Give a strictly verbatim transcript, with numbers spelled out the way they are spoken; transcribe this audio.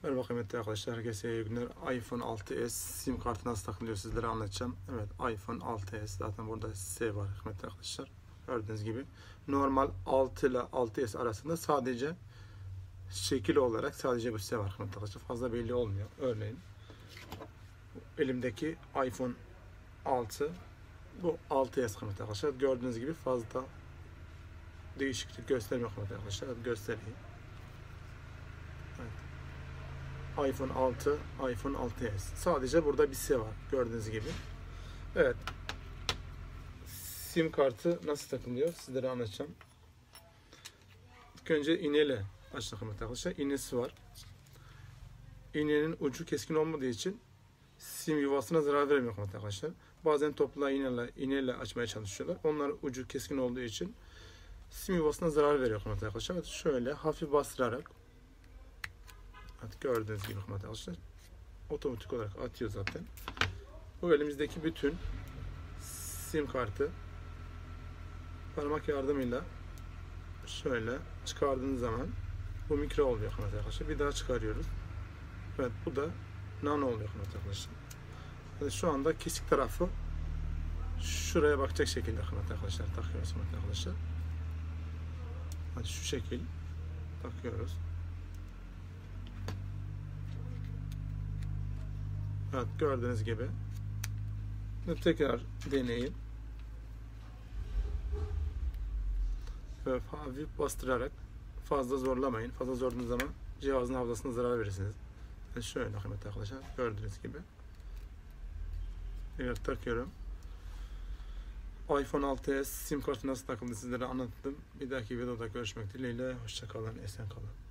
Merhaba kıymetli arkadaşlar, herkese iyi günler. iPhone altı s sim kartı nasıl takılıyor sizlere anlatacağım. Evet, iPhone altı s, zaten burada S var kıymetli arkadaşlar. Gördüğünüz gibi normal altı ile altı s arasında sadece şekil olarak sadece bir S var kıymetli arkadaşlar. Fazla belli olmuyor. Örneğin elimdeki iPhone altı, bu altı s kıymetli arkadaşlar. Gördüğünüz gibi fazla değişiklik göstermiyor kıymetli arkadaşlar. Göstereyim. Evet. iPhone altı, iPhone altı s. Sadece burada bir S var. Gördüğünüz gibi. Evet. Sim kartı nasıl takılıyor? Sizlere anlatacağım. İlk önce iğneyle açtık arkadaşlar. İğnesi var. İğnenin ucu keskin olmadığı için sim yuvasına zarar vermiyor arkadaşlar. Bazen topla iğneyle, iğneyle açmaya çalışıyorlar. Onlar ucu keskin olduğu için sim yuvasına zarar veriyor arkadaşlar. Şöyle hafif bastırarak, evet, gördüğünüz gibi arkadaşlar, otomatik olarak atıyor zaten. Bu elimizdeki bütün sim kartı parmak yardımıyla şöyle çıkardığınız zaman bu mikro oluyor arkadaşlar. Bir daha çıkarıyoruz. Evet, bu da nano oluyor arkadaşlar. Yani şu anda kesik tarafı şuraya bakacak şekilde arkadaşlar takıyoruz arkadaşlar. Hadi şu şekil takıyoruz. Evet, gördüğünüz gibi. Şimdi tekrar deneyin. Böyle hafif bastırarak, fazla zorlamayın. Fazla zorladığınız zaman cihazın hafızasına zarar verirsiniz. Yani şöyle arkadaşlar, gördüğünüz gibi. Evet, takıyorum. iPhone altı s sim kartı nasıl takıldı sizlere anlattım. Bir dahaki videoda görüşmek dileğiyle. Hoşça kalın, esen kalın.